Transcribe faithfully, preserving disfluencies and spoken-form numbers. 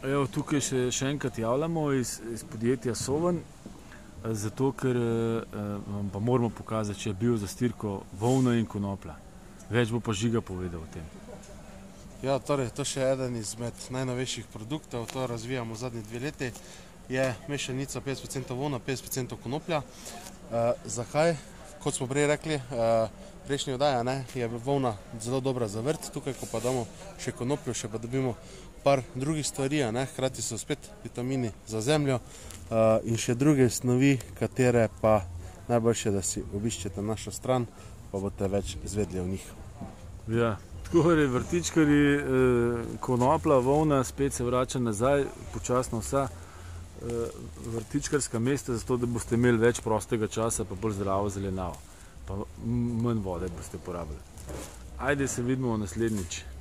Evo, tukaj še, še enkrat javljamo iz, iz podjetja Soven, zato ker vam pa moramo pokazati, če je bil za stirko volna in konoplja. Več bo pa Žiga povedal o tem. Ja, torej, to še je eden izmed najnovejših produktov, to razvijamo zadnji dve leti. Je mešanica petdeset procentov volna, petdeset procentov konoplja. Uh, zakaj? Kot smo prej rekli, uh, prejšnji oddaja, ne, je volna zelo dobra za vrt, tukaj, ko pa damo še konopljo, še pa dobimo par drugih stvari, ne, hkrati so spet vitamini za zemljo uh, in še druge snovi, katere pa najboljše, da si obiščete našo stran, pa boste več izvedli o njih. Ja, tako je, vrtičkarji, eh, konopla, volna, spet se vrača nazaj, počasno vsa eh, vrtičkarska mesta, zato da boste imeli več prostega časa, pa bolj zdravo zelenjavo, pa manj vode boste porabili. Ajde, se vidimo naslednjič.